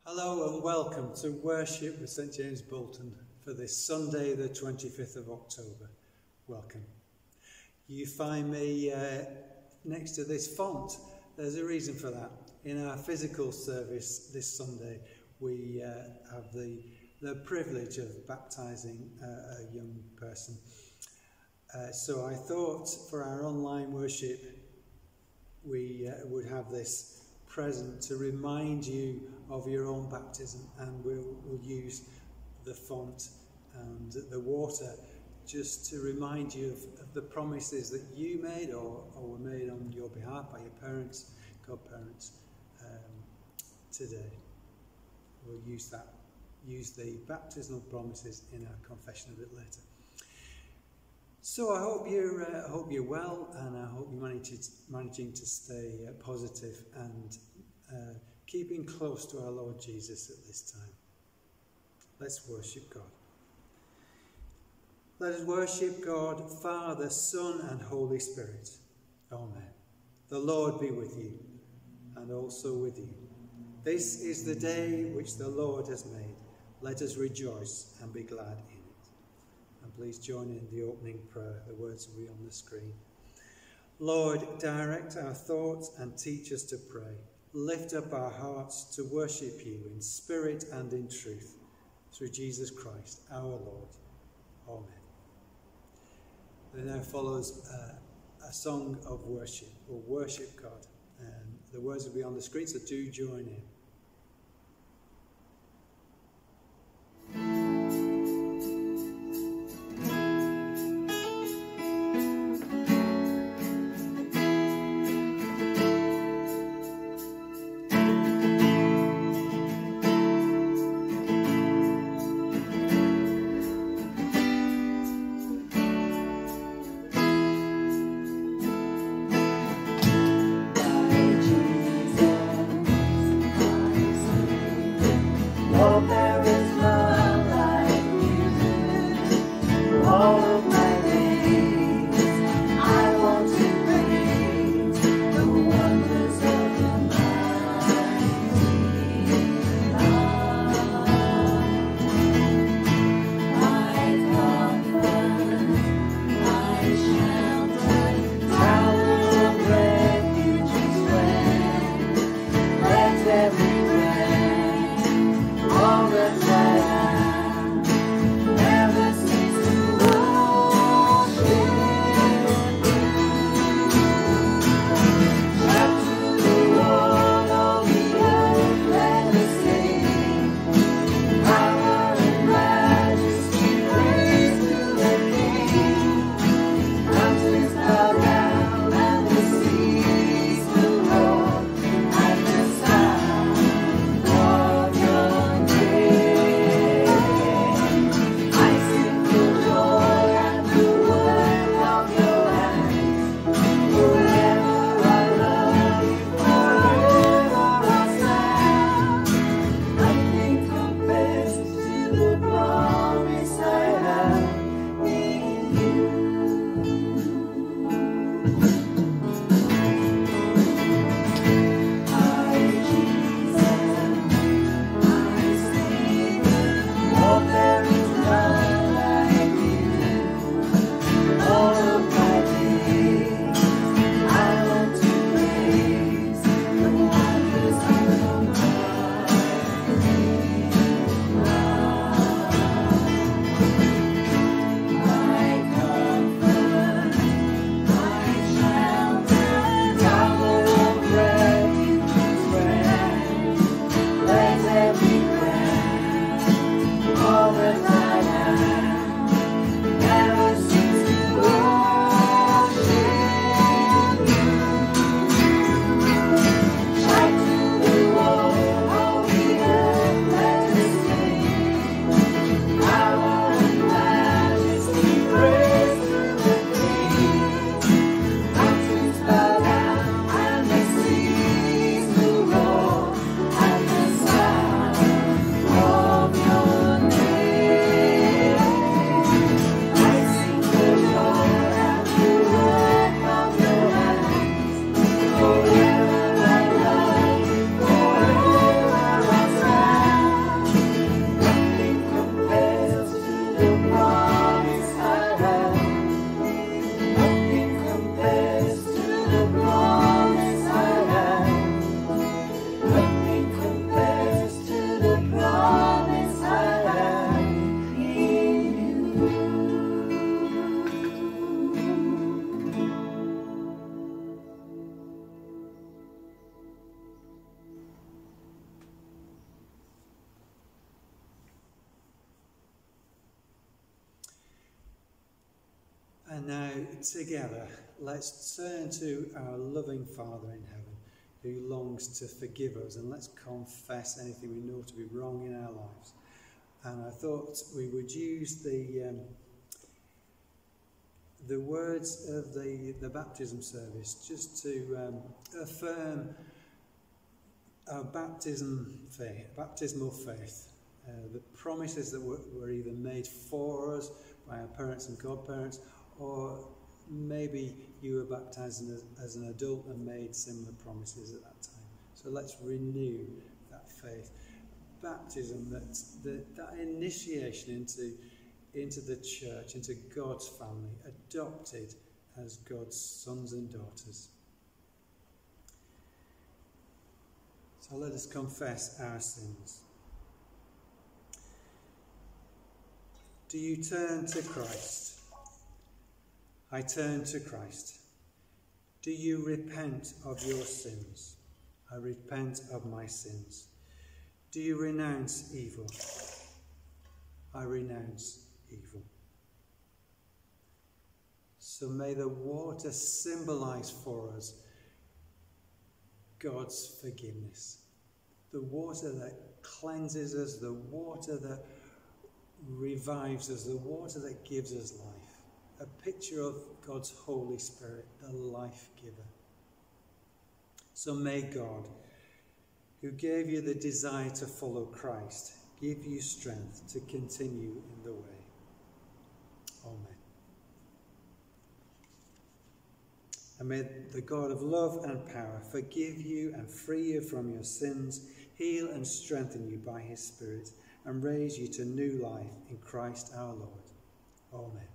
Hello and welcome to Worship with St James Bolton for this Sunday the 25th of October. Welcome. You find me next to this font. There's a reason for that. In our physical service this Sunday we have the privilege of baptising a young person. So I thought for our online worship we would have this present to remind you of your own baptism, and we'll use the font and the water just to remind you of the promises that you made or were made on your behalf by your parents, godparents, today. We'll use the baptismal promises in our confession a bit later. So I hope you're well, and I hope you're managing to stay positive and keeping close to our Lord Jesus at this time. Let's worship God. Let us worship God, Father, Son, and Holy Spirit. Amen. The Lord be with you, and also with you. This is the day which the Lord has made. Let us rejoice and be glad in it. And please join in the opening prayer. The words will be on the screen. Lord, direct our thoughts and teach us to pray. Lift up our hearts to worship you in spirit and in truth. Through Jesus Christ, our Lord. Amen. There now follows a song of worship. We'll worship God. And the words will be on the screen, so do join in. Jesus. And now, together, let's turn to our loving Father in heaven, who longs to forgive us, and let's confess anything we know to be wrong in our lives. And I thought we would use the words of the baptism service just to affirm our baptismal faith, the promises that were either made for us by our parents and godparents, or maybe you were baptized as an adult and made similar promises at that time. So let's renew that faith. Baptism, that initiation into the church, into God's family, adopted as God's sons and daughters. So let us confess our sins. Do you turn to Christ? I turn to Christ. Do you repent of your sins? I repent of my sins. Do you renounce evil? I renounce evil. So may the water symbolize for us God's forgiveness. The water that cleanses us, the water that revives us, the water that gives us life. A picture of God's Holy Spirit, the life giver. So may God, who gave you the desire to follow Christ, give you strength to continue in the way. Amen. And may the God of love and power forgive you and free you from your sins, heal and strengthen you by his Spirit, and raise you to new life in Christ our Lord. Amen.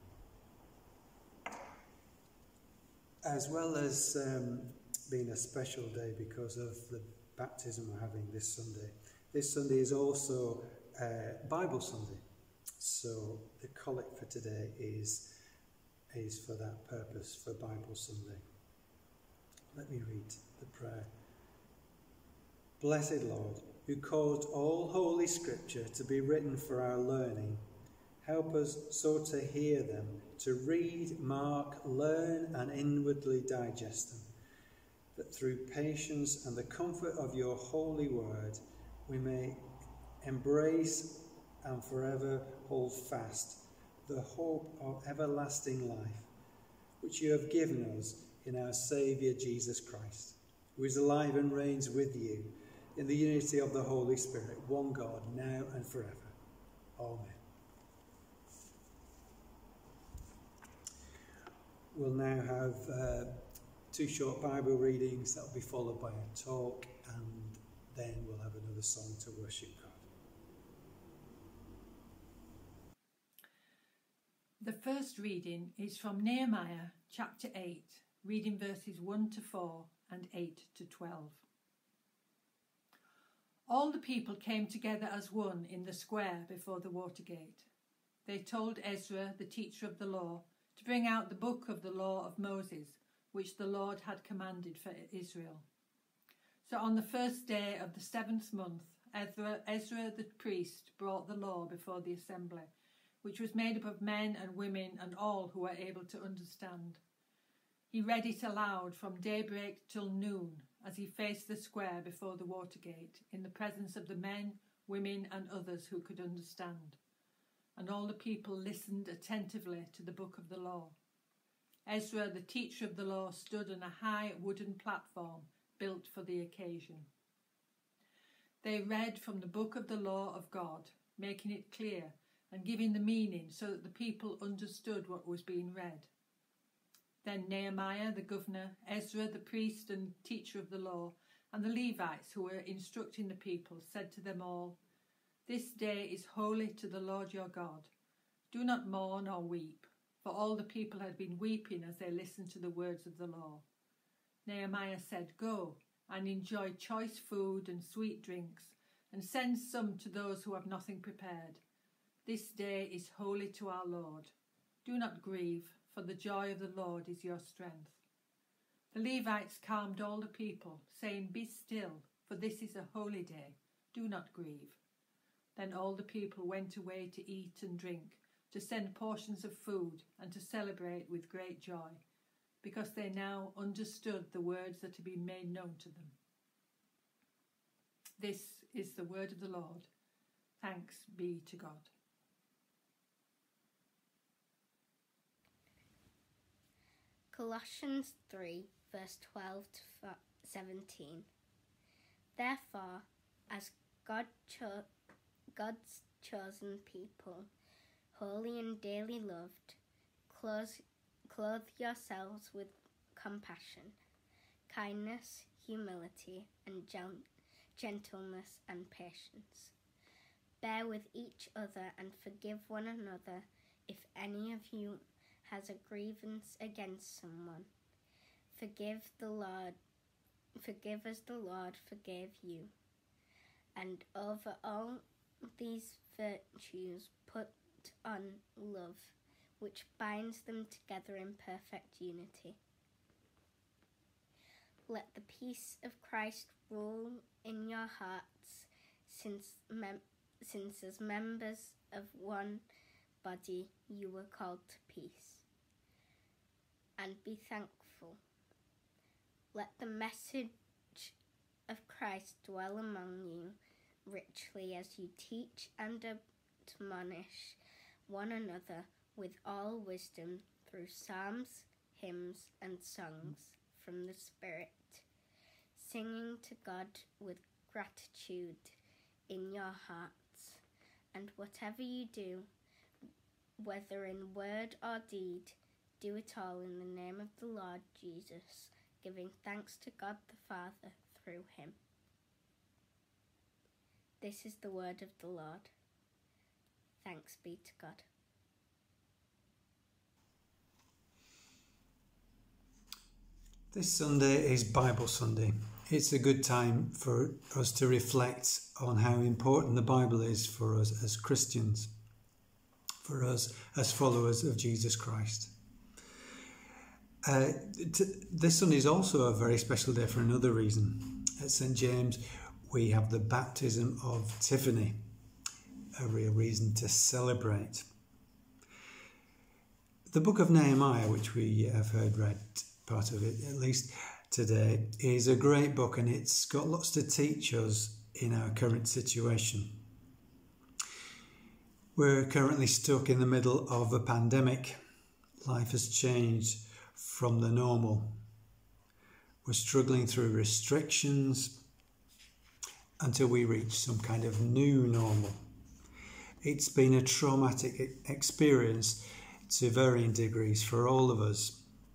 As well as being a special day because of the baptism we're having this Sunday is also Bible Sunday. So the collect for today is for that purpose, for Bible Sunday. Let me read the prayer. Blessed Lord, who caused all Holy Scripture to be written for our learning, help us so to hear them, to read, mark, learn, and inwardly digest them, that through patience and the comfort of your holy word, we may embrace and forever hold fast the hope of everlasting life, which you have given us in our Saviour Jesus Christ, who is alive and reigns with you in the unity of the Holy Spirit, one God, now and forever. Amen. We'll now have two short Bible readings that will be followed by a talk, and then we'll have another song to worship God. The first reading is from Nehemiah chapter 8, reading verses 1 to 4 and 8 to 12. All the people came together as one in the square before the Watergate. They told Ezra, the teacher of the law, to bring out the book of the law of Moses, which the Lord had commanded for Israel. So on the first day of the 7th month, Ezra the priest brought the law before the assembly, which was made up of men and women and all who were able to understand. He read it aloud from daybreak till noon as he faced the square before the Watergate, in the presence of the men, women and others who could understand. And all the people listened attentively to the book of the law. Ezra, the teacher of the law, stood on a high wooden platform built for the occasion. They read from the book of the law of God, making it clear and giving the meaning so that the people understood what was being read. Then Nehemiah, the governor, Ezra, the priest and teacher of the law, and the Levites who were instructing the people said to them all, "This day is holy to the Lord your God. Do not mourn or weep," for all the people had been weeping as they listened to the words of the law. Nehemiah said, "Go and enjoy choice food and sweet drinks, and send some to those who have nothing prepared. This day is holy to our Lord. Do not grieve, for the joy of the Lord is your strength." The Levites calmed all the people, saying, "Be still, for this is a holy day. Do not grieve." Then all the people went away to eat and drink, to send portions of food and to celebrate with great joy, because they now understood the words that had been made known to them. This is the word of the Lord. Thanks be to God. Colossians 3, verse 12 to 17. Therefore, as God's chosen people, holy and dearly loved, clothe yourselves with compassion, kindness, humility, and gentleness and patience. Bear with each other and forgive one another if any of you has a grievance against someone. Forgive as the Lord forgave you. And over all these virtues put on love, which binds them together in perfect unity. Let the peace of Christ rule in your hearts, since as members of one body you were called to peace. And be thankful. Let the message of Christ dwell among you richly as you teach and admonish one another with all wisdom through psalms, hymns, and songs from the Spirit, singing to God with gratitude in your hearts. And whatever you do, whether in word or deed, do it all in the name of the Lord Jesus, giving thanks to God the Father through him. This is the word of the Lord. Thanks be to God. This Sunday is Bible Sunday. It's a good time for us to reflect on how important the Bible is for us as Christians, for us as followers of Jesus Christ. This Sunday is also a very special day for another reason. At St. James, we have the baptism of Tiffany, a real reason to celebrate. The book of Nehemiah, which we have heard read, part of it at least today, is a great book, and it's got lots to teach us in our current situation. We're currently stuck in the middle of a pandemic. Life has changed from the normal. We're struggling through restrictions until we reach some kind of new normal. It's been a traumatic experience to varying degrees for all of us.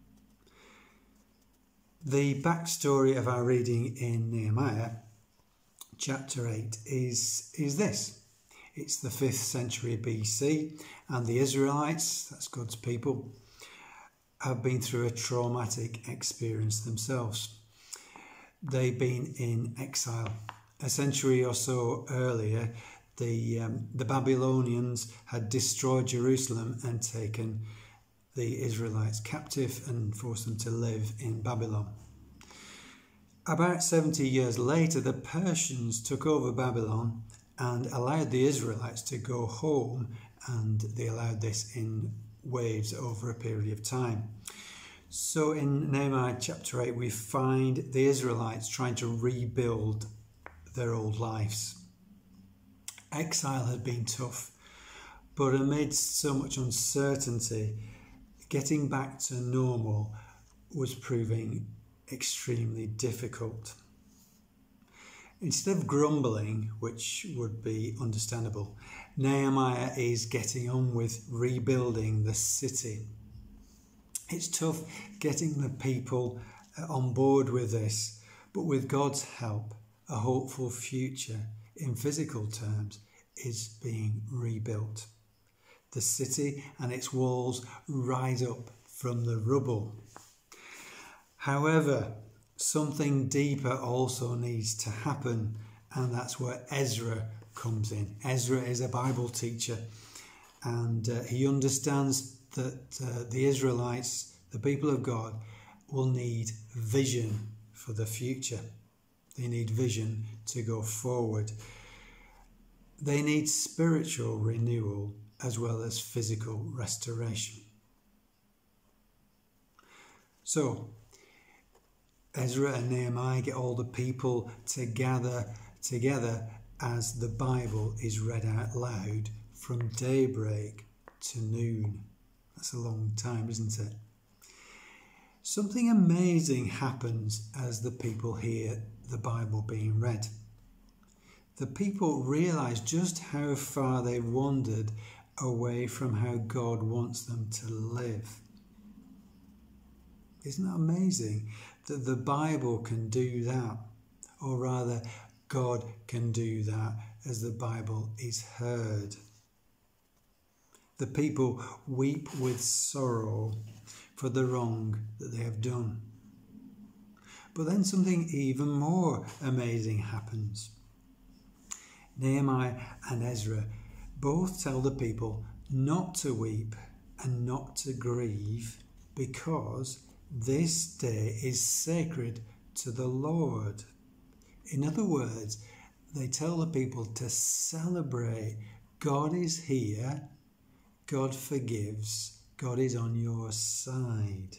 The backstory of our reading in Nehemiah, chapter 8, is this. It's the 5th century BC, and the Israelites, that's God's people, have been through a traumatic experience themselves. They've been in exile. A century or so earlier, the Babylonians had destroyed Jerusalem and taken the Israelites captive and forced them to live in Babylon. About 70 years later, the Persians took over Babylon and allowed the Israelites to go home, and they allowed this in waves over a period of time. So in Nehemiah chapter 8, we find the Israelites trying to rebuild their old lives. Exile had been tough, but amidst so much uncertainty, getting back to normal was proving extremely difficult. Instead of grumbling, which would be understandable, Nehemiah is getting on with rebuilding the city. It's tough getting the people on board with this, but with God's help, a hopeful future in physical terms is being rebuilt. The city and its walls rise up from the rubble. However, something deeper also needs to happen, and that's where Ezra comes in. Ezra is a Bible teacher, and he understands that the Israelites, the people of God, will need vision for the future. They need vision to go forward. They need spiritual renewal as well as physical restoration. So, Ezra and Nehemiah get all the people to gather together as the Bible is read out loud from daybreak to noon. That's a long time, isn't it? Something amazing happens as the people hear the Bible being read. The people realise just how far they've wandered away from how God wants them to live. Isn't that amazing that the Bible can do that? Or rather, God can do that as the Bible is heard. The people weep with sorrow for the wrong that they have done. But then something even more amazing happens. Nehemiah and Ezra both tell the people not to weep and not to grieve because this day is sacred to the Lord. In other words, they tell the people to celebrate. God is here. God forgives. God is on your side.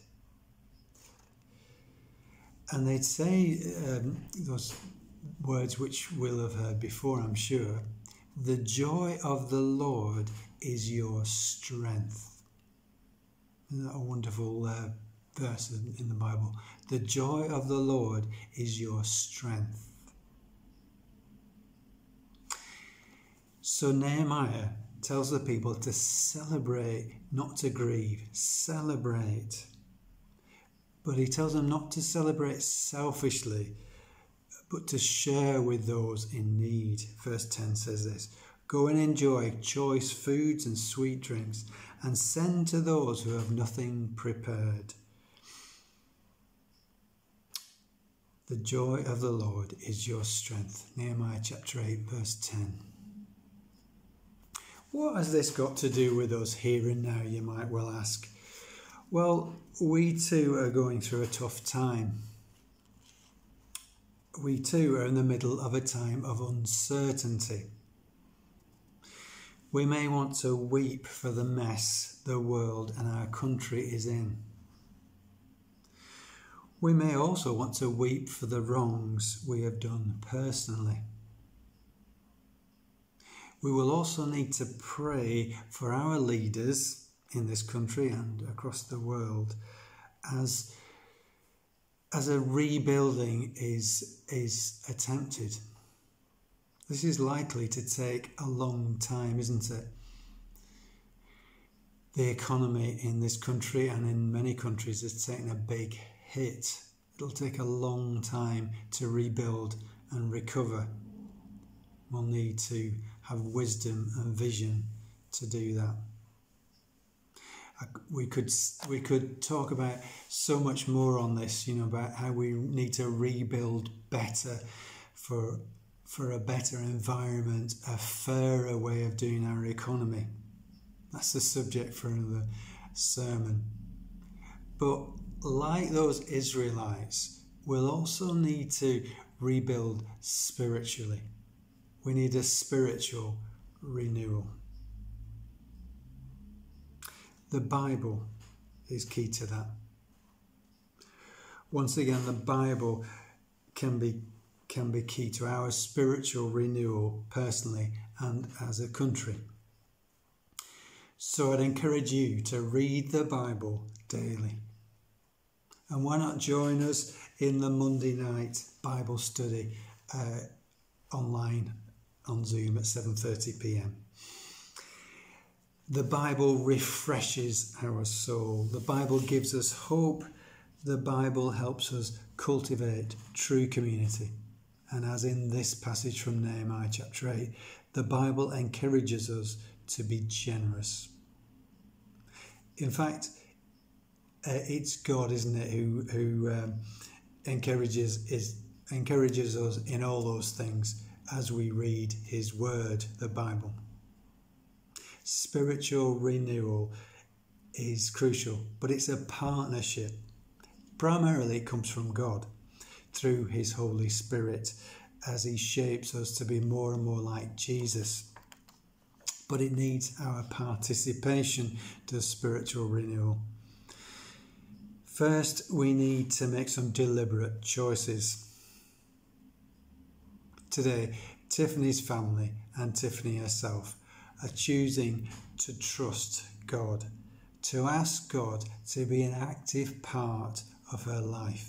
And they'd say those words which we'll have heard before, I'm sure. The joy of the Lord is your strength. Isn't that a wonderful verse in the Bible? The joy of the Lord is your strength. So Nehemiah tells the people to celebrate, not to grieve. Celebrate. But he tells them not to celebrate selfishly, but to share with those in need. Verse 10 says this: go and enjoy choice foods and sweet drinks, and send to those who have nothing prepared. The joy of the Lord is your strength. Nehemiah chapter 8, verse 10. What has this got to do with us here and now, you might well ask? Well, we too are going through a tough time. We too are in the middle of a time of uncertainty. We may want to weep for the mess the world and our country is in. We may also want to weep for the wrongs we have done personally. We will also need to pray for our leaders in this country and across the world as a rebuilding is attempted. This is likely to take a long time, isn't it? The economy in this country and in many countries has taken a big hit. It'll take a long time to rebuild and recover. We'll need to have wisdom and vision to do that. We could talk about so much more on this, about how we need to rebuild better for a better environment, a fairer way of doing our economy. That's the subject for another sermon. But like those Israelites, we'll also need to rebuild spiritually. We need a spiritual renewal. The Bible is key to that. Once again, the Bible can be key to our spiritual renewal personally and as a country. So I'd encourage you to read the Bible daily. And why not join us in the Monday night Bible study online on Zoom at 7:30 p.m. The Bible refreshes our soul. The Bible gives us hope. The Bible helps us cultivate true community. And as in this passage from Nehemiah chapter 8, the Bible encourages us to be generous. In fact, it's God, isn't it, who encourages us in all those things as we read his word, the Bible. Spiritual renewal is crucial, but it's a partnership. Primarily it comes from God through his Holy Spirit as he shapes us to be more and more like Jesus. but it needs our participation to spiritual renewal. First, we need to make some deliberate choices. Today, Tiffany's family and Tiffany herself are choosing to trust God, to ask God to be an active part of her life.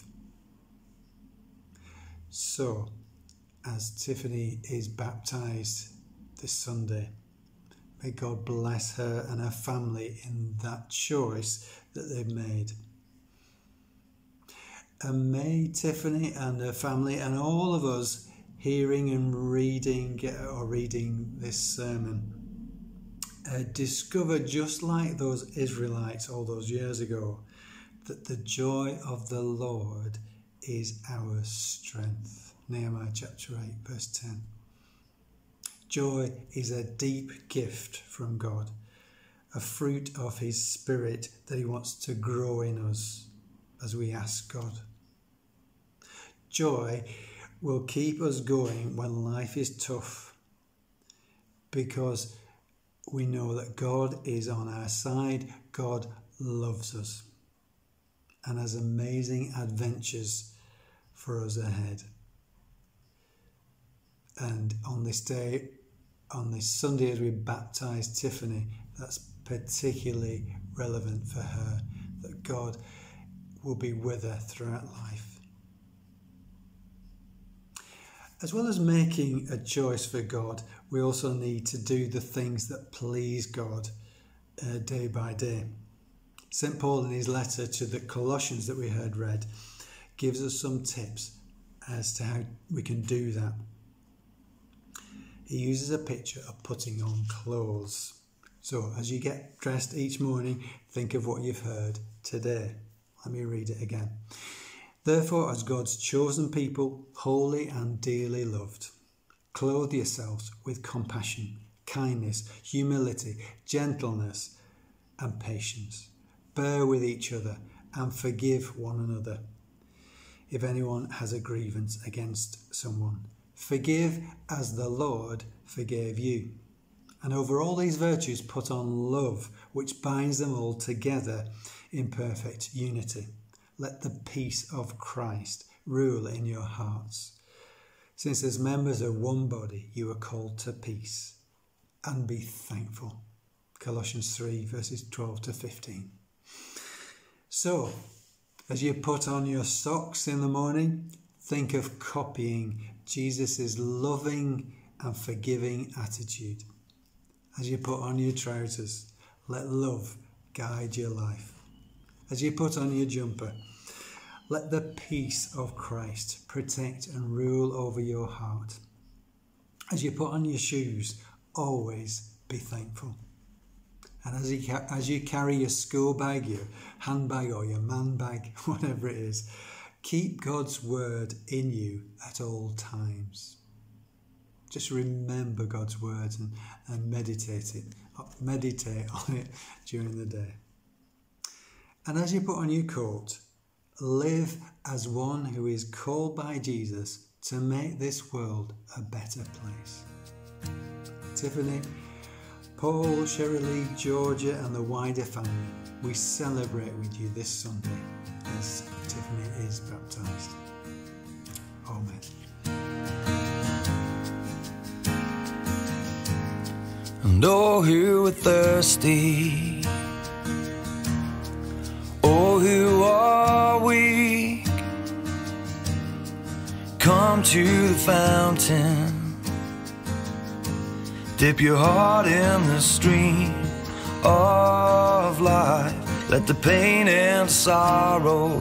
So, as Tiffany is baptised this Sunday, may God bless her and her family in that choice that they've made. And may Tiffany and her family and all of us hearing and reading this sermon discover, just like those Israelites all those years ago, that the joy of the Lord is our strength. Nehemiah chapter 8 verse 10. Joy is a deep gift from God, a fruit of his Spirit that he wants to grow in us as we ask God. Joy will keep us going when life is tough, because we know that God is on our side. God loves us and has amazing adventures for us ahead. And on this day, on this Sunday, as we baptise Tiffany, that's particularly relevant for her, that God will be with her throughout life. As well as making a choice for God, we also need to do the things that please God day by day. St. Paul, in his letter to the Colossians that we heard read, gives us some tips as to how we can do that. He uses a picture of putting on clothes. So as you get dressed each morning, think of what you've heard today. Let me read it again. Therefore, as God's chosen people, holy and dearly loved, clothe yourselves with compassion, kindness, humility, gentleness, and patience. Bear with each other and forgive one another. If anyone has a grievance against someone, forgive as the Lord forgave you. And over all these virtues put on love, which binds them all together in perfect unity. Let the peace of Christ rule in your hearts. Since as members of one body you are called to peace, and be thankful. Colossians 3 verses 12 to 15. So, as you put on your socks in the morning, think of copying Jesus' loving and forgiving attitude. As you put on your trousers, let love guide your life. As you put on your jumper, let the peace of Christ protect and rule over your heart. As you put on your shoes, always be thankful. And as you carry your school bag, your handbag or your man bag, whatever it is, keep God's word in you at all times. Just remember God's words and meditate on it during the day. And as you put on your coat, live as one who is called by Jesus to make this world a better place. Tiffany, Paul, Shirley, Georgia and the wider family, we celebrate with you this Sunday as Tiffany is baptised. Amen. And all who are thirsty, all who are weak, come to the fountain, dip your heart in the stream of life. Let the pain and sorrow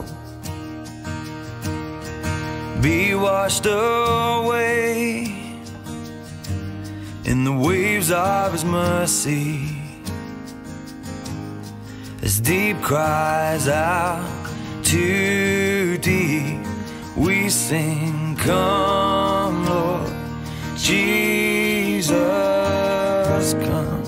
be washed away in the waves of his mercy. As deep cries out to deep, we sing, come Lord Jesus, come.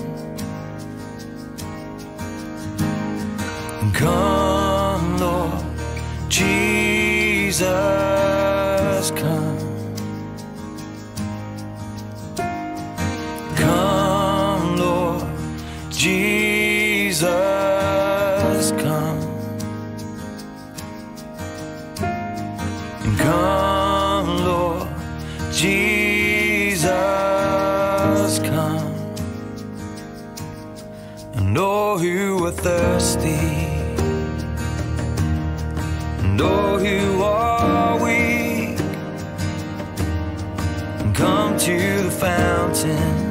Come Lord Jesus, come. Come Lord Jesus, come. And all who are thirsty, and all who are weak, come to the fountain.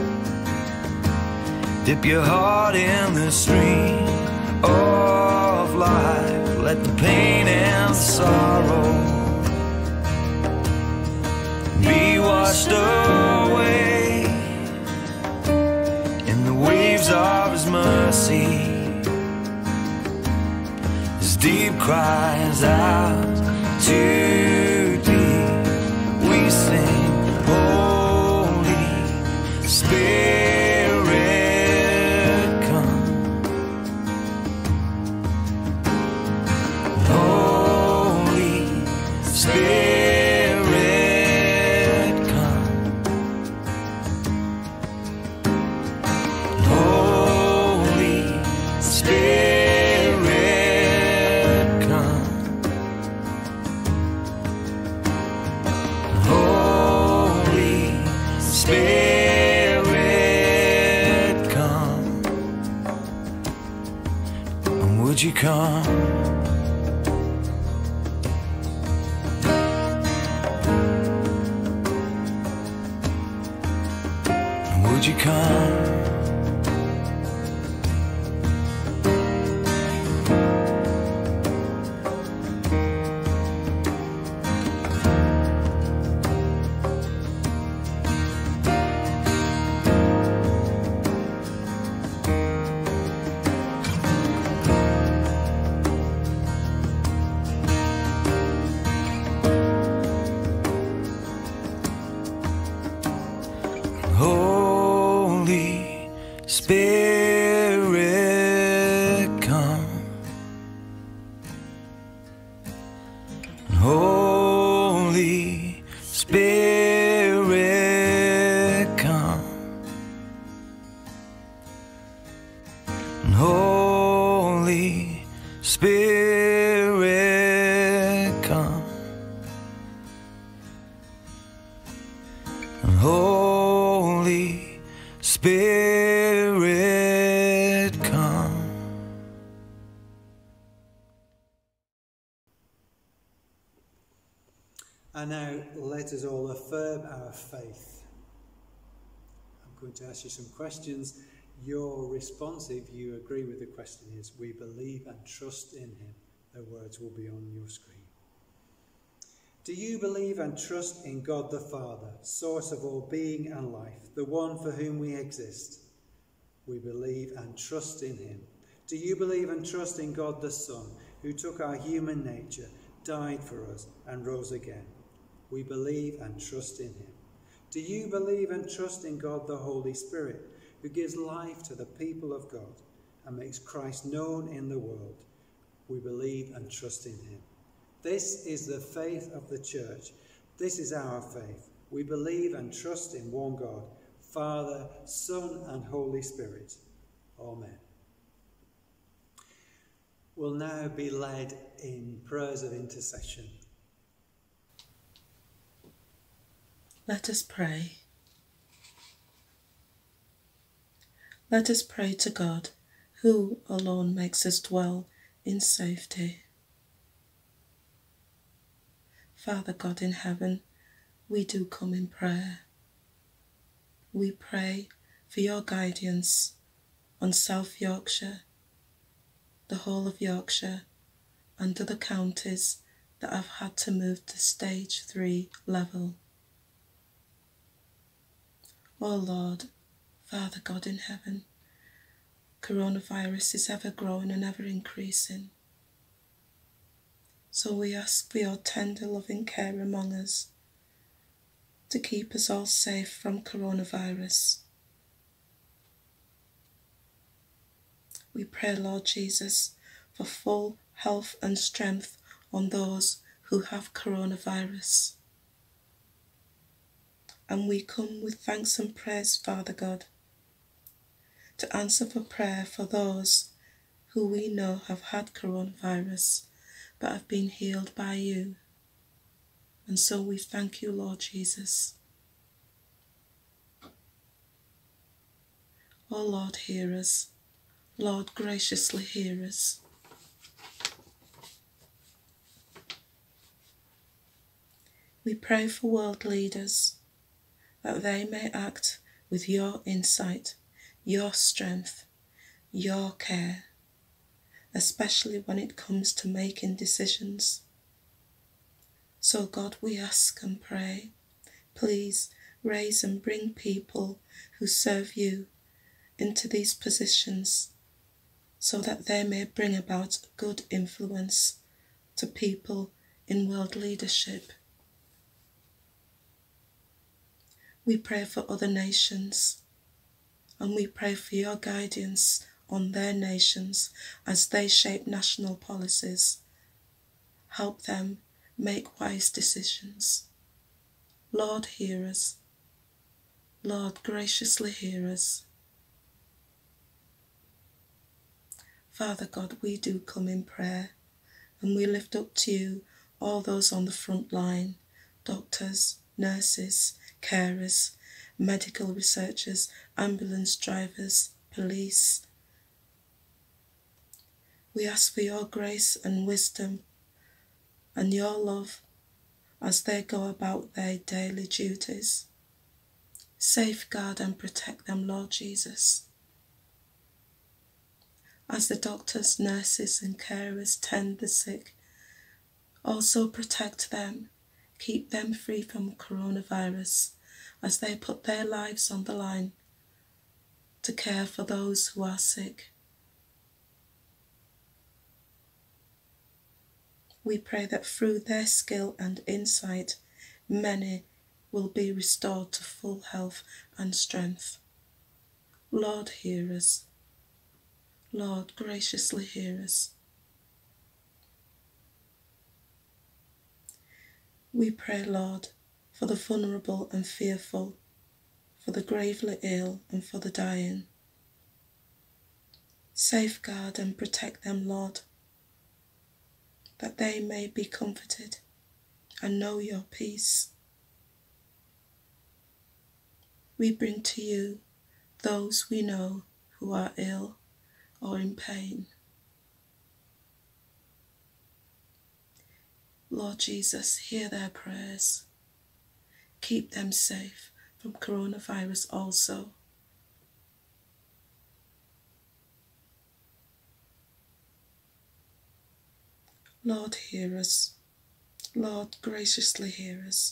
Dip your heart in the stream of life. Let the pain and sorrow be washed away in the waves of His mercy. As deep cries out to deep, we sing, Holy Spirit, come. Holy Spirit, come. Holy Spirit, come. Holy Spirit, come. And would you come? Would you come? Holy Spirit, come. Holy Spirit, come. Holy Spirit, come. Holy Spirit, come. And now let us all affirm our faith. I'm going to ask you some questions. Your response, if you agree with the question, is we believe and trust in Him. The words will be on your screen. Do you believe and trust in God the Father, source of all being and life, the one for whom we exist? We believe and trust in Him. Do you believe and trust in God the Son, who took our human nature, died for us, and rose again? We believe and trust in Him. Do you believe and trust in God the Holy Spirit, who gives life to the people of God and makes Christ known in the world? We believe and trust in Him. This is the faith of the Church. This is our faith. We believe and trust in one God, Father, Son, and Holy Spirit. Amen. We'll now be led in prayers of intercession. Let us pray. Let us pray to God, who alone makes us dwell in safety. Father God in heaven, we do come in prayer. We pray for your guidance on South Yorkshire, the whole of Yorkshire, and other counties that have had to move to stage 3 level. Oh Lord, Father God in heaven, coronavirus is ever growing and ever increasing. So we ask for your tender loving care among us to keep us all safe from coronavirus. We pray, Lord Jesus, for full health and strength on those who have coronavirus. And we come with thanks and praise, Father God, to answer for prayer for those who we know have had coronavirus but have been healed by you. And so we thank you, Lord Jesus. Oh Lord, hear us. Lord, graciously hear us. We pray for world leaders, that they may act with your insight, your strength, your care, especially when it comes to making decisions. So God, we ask and pray, please raise and bring people who serve you into these positions, so that they may bring about good influence to people in world leadership. We pray for other nations, and we pray for your guidance on their nations as they shape national policies. Help them make wise decisions. Lord, hear us. Lord, graciously hear us. Father God, we do come in prayer, and we lift up to you all those on the front line, doctors, nurses, carers, medical researchers, ambulance drivers, police. We ask for your grace and wisdom and your love as they go about their daily duties. Safeguard and protect them, Lord Jesus. As the doctors, nurses and carers tend the sick, also protect them, keep them free from coronavirus as they put their lives on the line to care for those who are sick. We pray that through their skill and insight, many will be restored to full health and strength. Lord, hear us. Lord, graciously hear us. We pray, Lord, for the vulnerable and fearful, for the gravely ill and for the dying. Safeguard and protect them, Lord, that they may be comforted and know your peace. We bring to you those we know who are ill or in pain. Lord Jesus, hear their prayers. Keep them safe from coronavirus also. Lord, hear us. Lord, graciously hear us.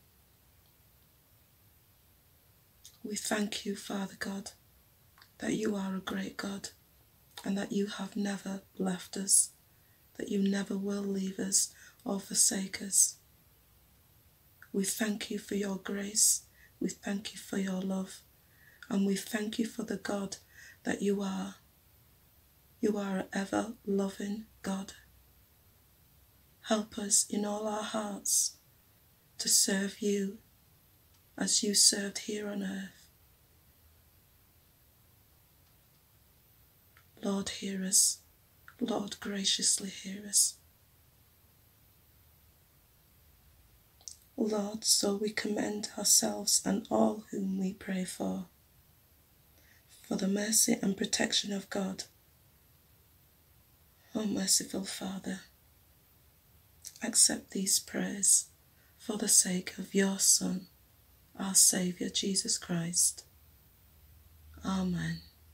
We thank you, Father God, that you are a great God and that you have never left us, that you never will leave us or forsake us. We thank you for your grace, we thank you for your love, and we thank you for the God that you are. You are an ever-loving God. Help us in all our hearts to serve you as you served here on earth. Lord, hear us. Lord, graciously hear us. Lord, so we commend ourselves and all whom we pray for the mercy and protection of God. O merciful Father, accept these prayers for the sake of your Son, our Saviour, Jesus Christ. Amen.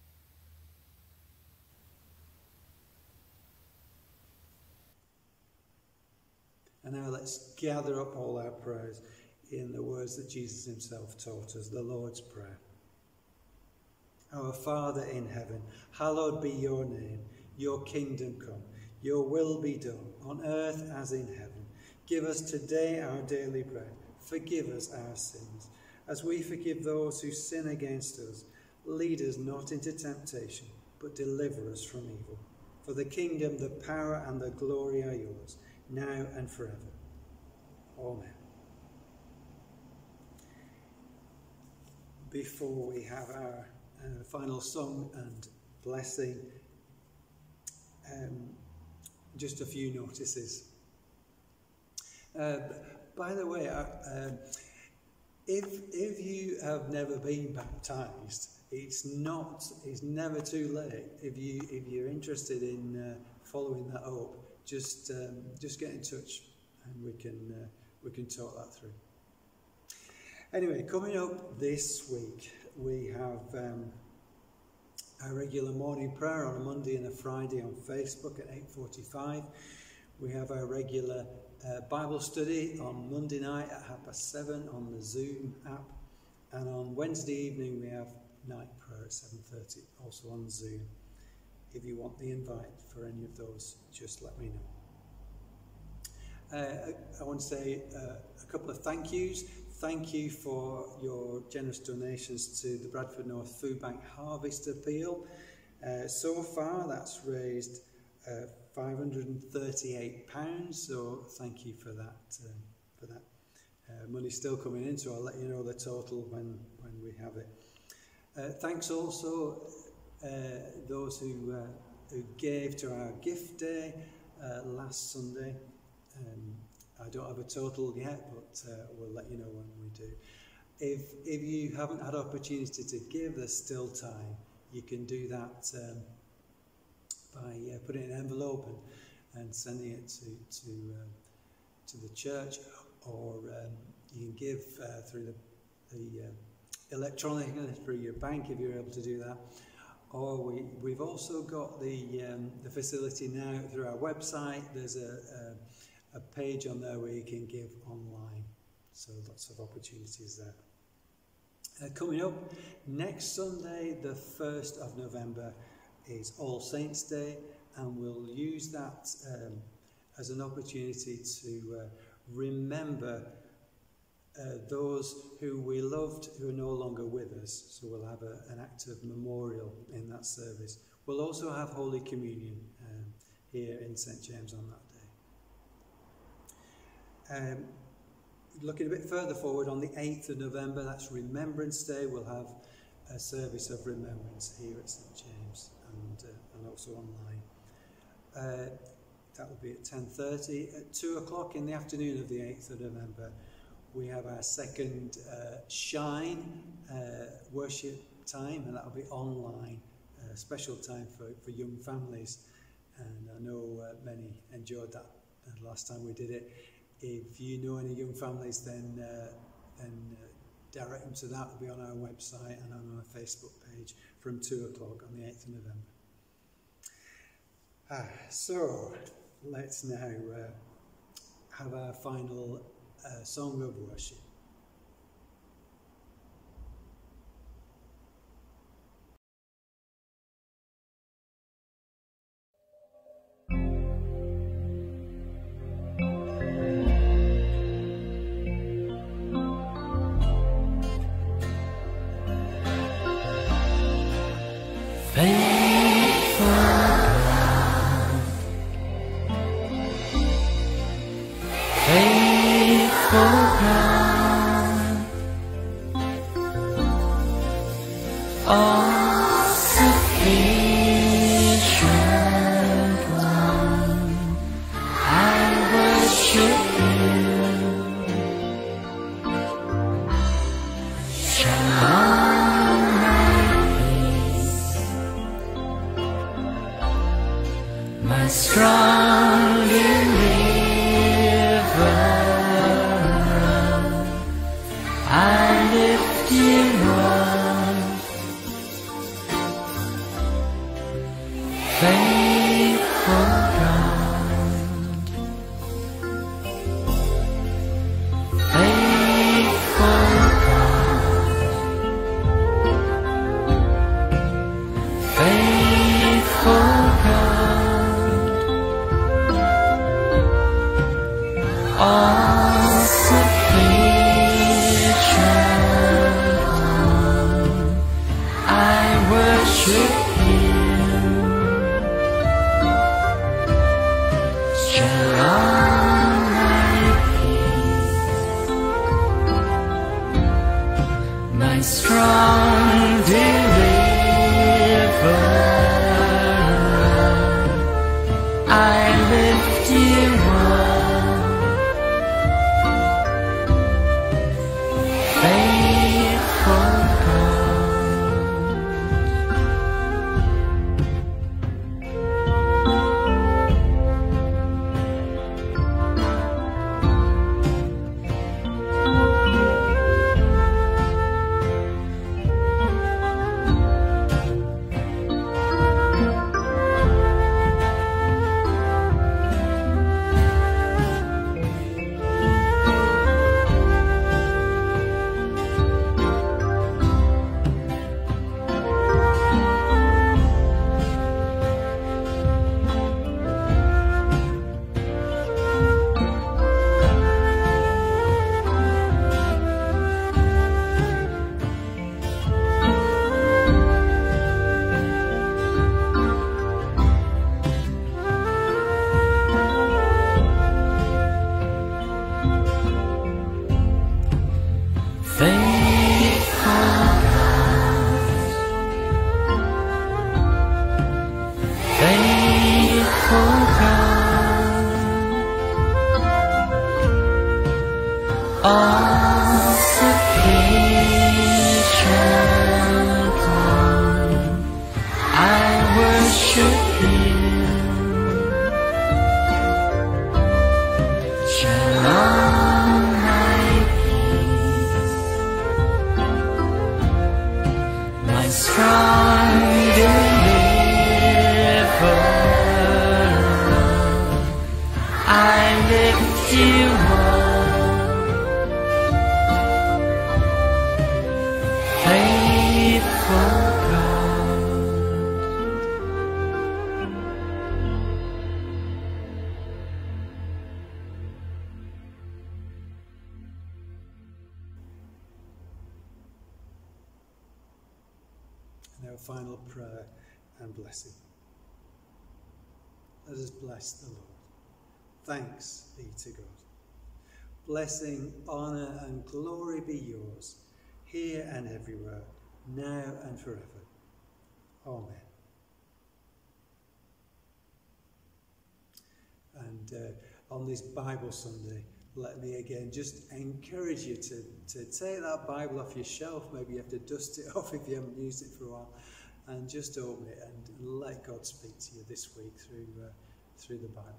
And now let's gather up all our prayers in the words that Jesus himself taught us, the Lord's Prayer. Our Father in heaven, hallowed be your name. Your kingdom come. Your will be done on earth as in heaven. Give us today our daily bread. Forgive us our sins, as we forgive those who sin against us. Lead us not into temptation, but deliver us from evil. For the kingdom, the power and the glory are yours, now and forever. Amen. Before we have our final song and blessing, just a few notices. By the way, if you have never been baptised, it's never too late. If you're interested in following that up, just get in touch and we can talk that through. Anyway, coming up this week, we have our regular morning prayer on a Monday and a Friday on Facebook at 8:45. We have our regular Bible study on Monday night at 7:30 on the Zoom app. And on Wednesday evening, we have night prayer at 7:30, also on Zoom. If you want the invite for any of those, just let me know. I want to say a couple of thank yous. Thank you for your generous donations to the Bradford North Food Bank Harvest Appeal. So far, that's raised £538. So thank you for that. Money's still coming in, so I'll let you know the total when we have it. Thanks also those who gave to our gift day last Sunday. I don't have a total yet, but we'll let you know when we do. If you haven't had opportunity to give, there's still time. You can do that by putting an envelope and sending it to the church, or you can give through the electronically through your bank if you're able to do that. Or we've also got the facility now through our website. There's a page on there where you can give online, so lots of opportunities there. Coming up next Sunday, the 1st of November, is All Saints Day, and we'll use that as an opportunity to remember those who we loved who are no longer with us. So we'll have an act of memorial in that service. We'll also have Holy Communion here in St James on that day. Looking a bit further forward, on the 8th of November, that's Remembrance Day, we'll have a service of remembrance here at St James and also online. That will be at 10:30. At 2 o'clock in the afternoon of the 8th of November, we have our second Shine worship time, and that will be online, a special time for young families. And I know many enjoyed that the last time we did it. If you know any young families, then direct them to that. It'll be on our website and on our Facebook page from 2 o'clock on the 8th of November. So let's now have our final song of worship. you more. Faithful God. And our final prayer and blessing. Let us bless the Lord. Thanks be to God. Blessing, honour and glory be yours, here and everywhere, now and forever. Amen. And on this Bible Sunday, let me again just encourage you to take that Bible off your shelf. Maybe you have to dust it off if you haven't used it for a while, and just open it and let God speak to you this week through the Bible.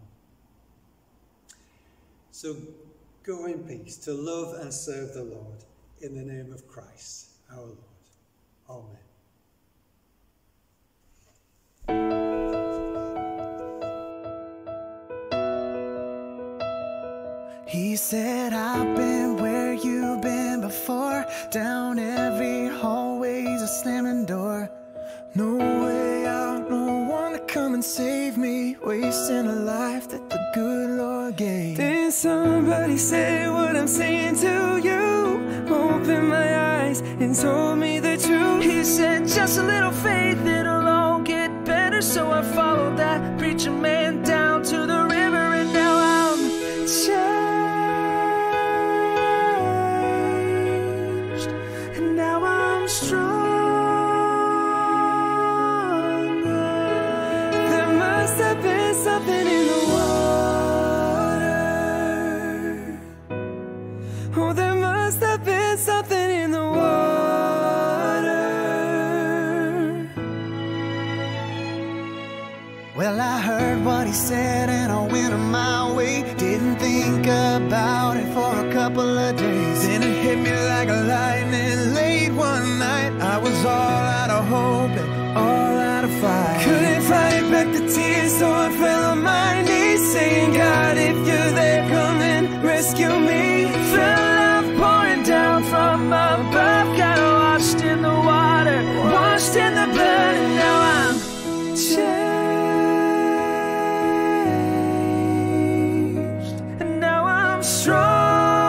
So go in peace to love and serve the Lord in the name of Christ our Lord. Amen. He said, I've been where you've been before. Down every hallway's a slamming door. No way out, no one to come and save me. Wasting a life that the good Lord gave. Then somebody said what I'm saying to you. Opened my eyes and told me the truth. He said, just a little faith, it'll all get better. So I followed that preacher man down to the river, and now I'm changed. And now I'm strong. Something in the water. Oh, there must have been something in the water. Well, I heard what he said and I went on my way. Didn't think about it for a couple of days. Then it hit me like a lightning late one night. I was all out of hope and all out of fight. Couldn't fight back the tears, so I fell on my knees, saying, God, if you're there, come and rescue me. Felt love pouring down from above. Got washed in the water, washed in the blood, and now I'm changed. And now I'm strong.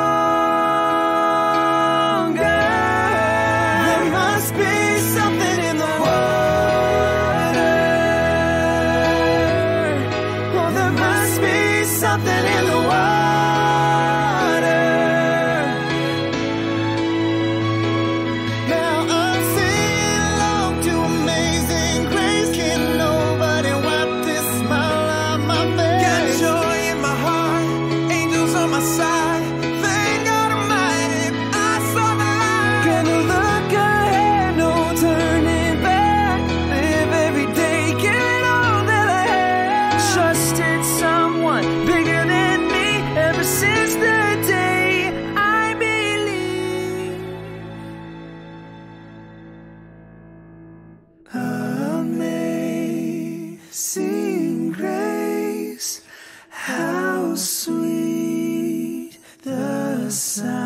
Amazing grace, how sweet the sound.